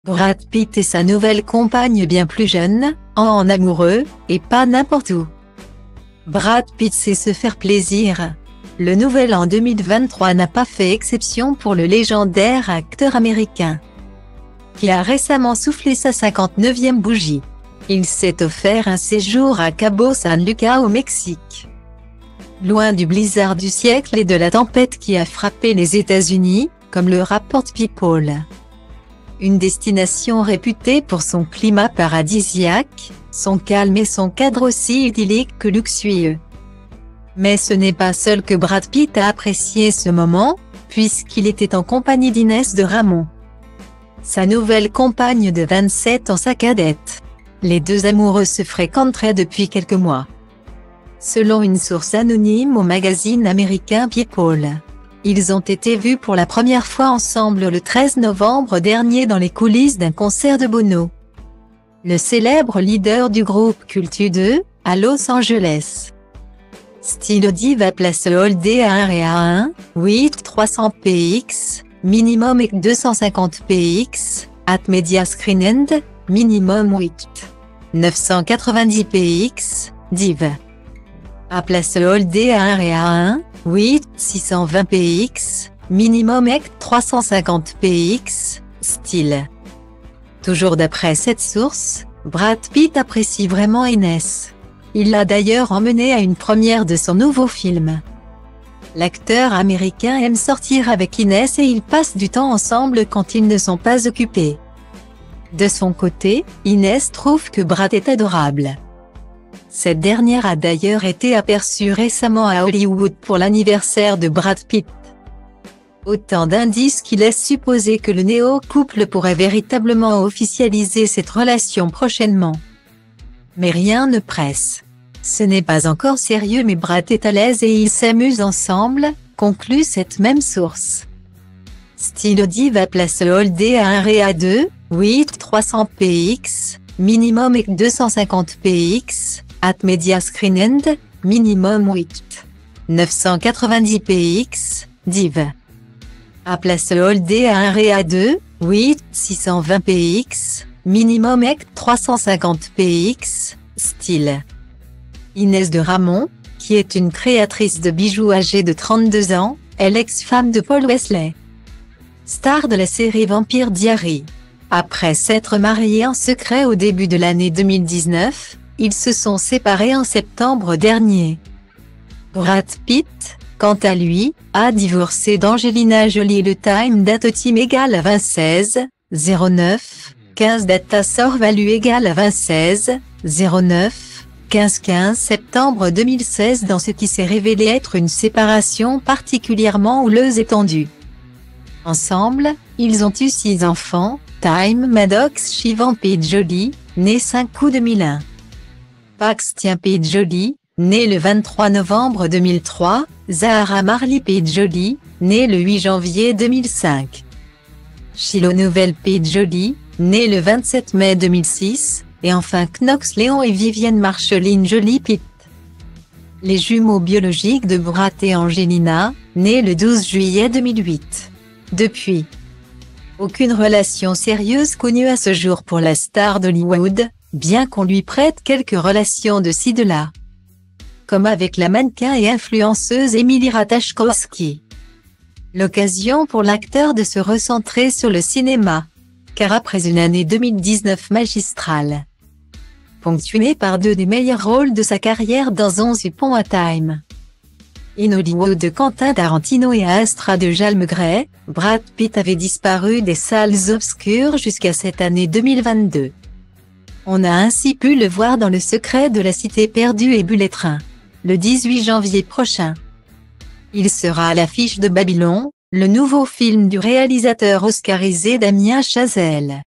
Brad Pitt et sa nouvelle compagne bien plus jeune, en amoureux, et pas n'importe où. Brad Pitt sait se faire plaisir. Le nouvel an 2023 n'a pas fait exception pour le légendaire acteur américain, qui a récemment soufflé sa 59e bougie. Il s'est offert un séjour à Cabo San Lucas au Mexique. Loin du blizzard du siècle et de la tempête qui a frappé les États-Unis, comme le rapporte People. Une destination réputée pour son climat paradisiaque, son calme et son cadre aussi idyllique que luxueux. Mais ce n'est pas seul que Brad Pitt a apprécié ce moment, puisqu'il était en compagnie d'Inès de Ramon, sa nouvelle compagne de 27 ans, sa cadette. Les deux amoureux se fréquenteraient depuis quelques mois, selon une source anonyme au magazine américain People. Ils ont été vus pour la première fois ensemble le 13 novembre dernier dans les coulisses d'un concert de Bono, le célèbre leader du groupe Culte 2, à Los Angeles. Stylo Diva place Holdé à 1 REA 1, 8 300 px, minimum et 250 px, at Media Screen End, minimum 8 990 px, div. À place Holdé à 1 REA 1, 8 620 px, minimum et 350 px, style. Toujours d'après cette source, Brad Pitt apprécie vraiment Inès. Il l'a d'ailleurs emmenée à une première de son nouveau film. L'acteur américain aime sortir avec Inès et ils passent du temps ensemble quand ils ne sont pas occupés. De son côté, Inès trouve que Brad est adorable. Cette dernière a d'ailleurs été aperçue récemment à Hollywood pour l'anniversaire de Brad Pitt. Autant d'indices qui laissent supposer que le néo-couple pourrait véritablement officialiser cette relation prochainement. Mais rien ne presse. Ce n'est pas encore sérieux mais Brad est à l'aise et ils s'amusent ensemble, conclut cette même source. Stylo Diva place Holdé à 1 REA 2, 8 300 px, minimum et 250 px, at Media Screen End, minimum 8 990 px, div. À place Holdé à 1 REA 2, 8 620 px, minimum et 350 px, style. Inès de Ramon, qui est une créatrice de bijoux âgée de 32 ans, est l'ex-femme de Paul Wesley, star de la série Vampire Diaries. Après s'être mariés en secret au début de l'année 2019, ils se sont séparés en septembre dernier. Brad Pitt, quant à lui, a divorcé d'Angelina Jolie. Le time date team égale à 26 09 15 data sort value égale à 26 09 15 septembre 2016 dans ce qui s'est révélé être une séparation particulièrement houleuse et tendue. Ensemble, ils ont eu 6 enfants, Time Maddox Shivan Pitt Jolie, né 5 août 2001. Paxton Pitt Jolie, né le 23 novembre 2003, Zahara Marley Pitt Jolie, né le 8 janvier 2005. Shiloh Nouvelle Pitt Jolie, né le 27 mai 2006, et enfin Knox Léon et Vivienne Marceline Jolie Pitt. Les jumeaux biologiques de Brad et Angelina, nés le 12 juillet 2008. Depuis, aucune relation sérieuse connue à ce jour pour la star d'Hollywood, bien qu'on lui prête quelques relations de ci de là, comme avec la mannequin et influenceuse Emily Ratajkowski. L'occasion pour l'acteur de se recentrer sur le cinéma, car après une année 2019 magistrale, ponctuée par 2 des meilleurs rôles de sa carrière dans 11 ponts à Time in Hollywood de Quentin Tarantino et à Astra de Jal Megret, Brad Pitt avait disparu des salles obscures jusqu'à cette année 2022. On a ainsi pu le voir dans Le Secret de la Cité perdue et Bullet Train, le 18 janvier prochain. Il sera à l'affiche de Babylon, le nouveau film du réalisateur oscarisé Damien Chazelle.